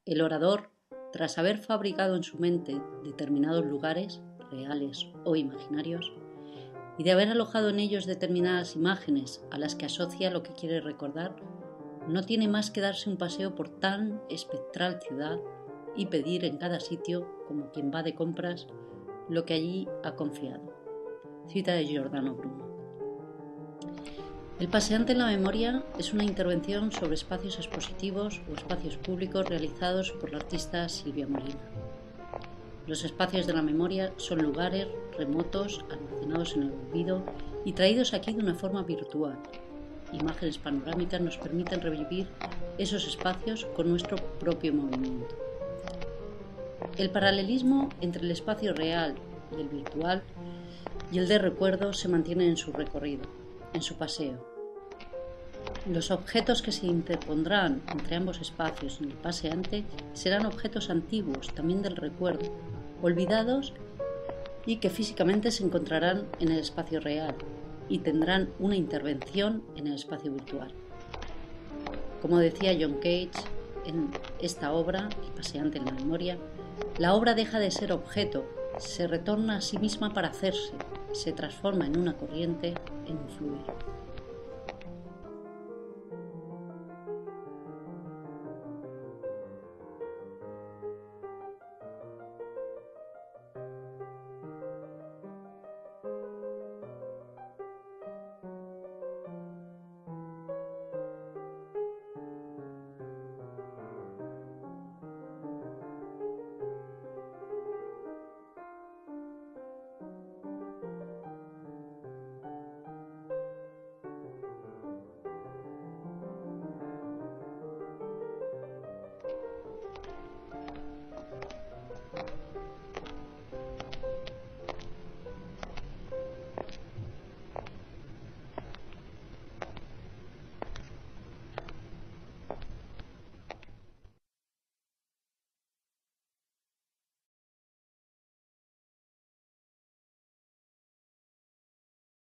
El orador, tras haber fabricado en su mente determinados lugares, reales o imaginarios, y de haber alojado en ellos determinadas imágenes a las que asocia lo que quiere recordar, no tiene más que darse un paseo por tan espectral ciudad y pedir en cada sitio, como quien va de compras, lo que allí ha confiado. Cita de Giordano Bruno. El paseante en la memoria es una intervención sobre espacios expositivos o espacios públicos realizados por la artista Silvia Molina. Los espacios de la memoria son lugares remotos, almacenados en el olvido y traídos aquí de una forma virtual. Imágenes panorámicas nos permiten revivir esos espacios con nuestro propio movimiento. El paralelismo entre el espacio real y el virtual y el de recuerdo se mantiene en su recorrido, en su paseo. Los objetos que se interpondrán entre ambos espacios en el paseante serán objetos antiguos, también del recuerdo, olvidados y que físicamente se encontrarán en el espacio real y tendrán una intervención en el espacio virtual. Como decía John Cage en esta obra, El paseante en la memoria, la obra deja de ser objeto, se retorna a sí misma para hacerse, se transforma en una corriente, en un fluir.